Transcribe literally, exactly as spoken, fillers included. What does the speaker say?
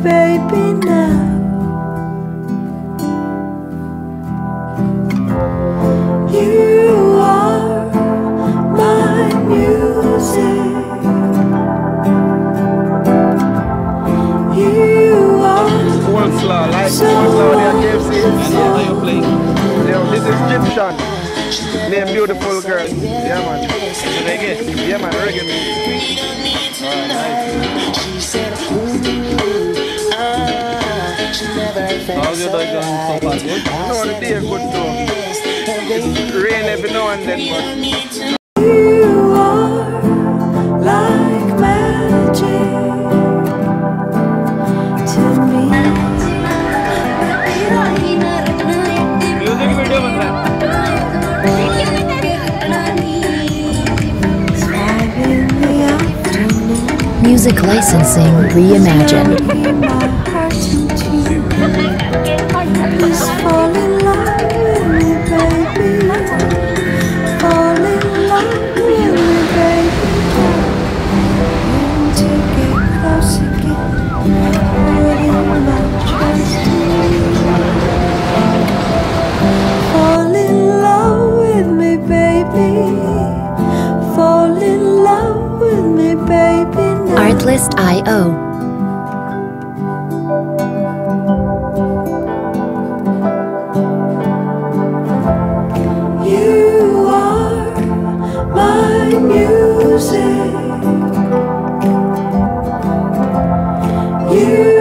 baby, now. You are my music. You are Coleslaw, like so coleslaw there, K F C. How you play? Yeah, this is Egyptian. Name beautiful girl. Yeah, man. Is it reggae? Yeah, man, reggae music. Alright, nice. How's your day going so far? Good? No, the day good too. It's rain every now and then, but you are like magic to me. Music video बन रहा है. Music licensing reimagined. Just fall in love with me, baby. Fall in love with me, baby. And to get close again, putting my trust in you. Fall in love with me, baby. Fall in love with me, baby. Now. Artlist I O. You are my music. You